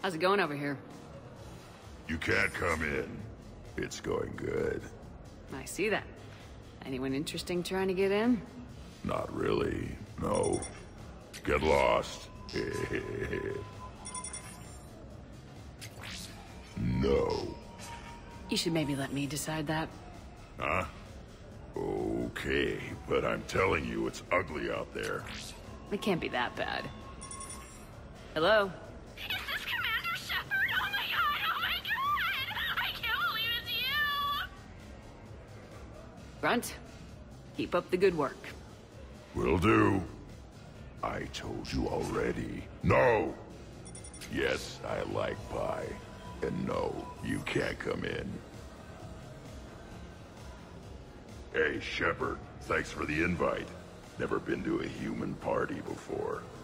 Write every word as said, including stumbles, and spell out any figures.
How's it going over here? You can't come in. It's going good. I see that. Anyone interesting trying to get in? Not really, no. Get lost. No. You should maybe let me decide that. Huh? Okay, but I'm telling you, it's ugly out there. It can't be that bad. Hello? Is this Commander Shepard? Oh my god, oh my god! I can't believe it's you! Grunt, keep up the good work. Will do. I told you already. No! Yes, I like pie. And no, you can't come in. Hey, Shepard. Thanks for the invite. Never been to a human party before.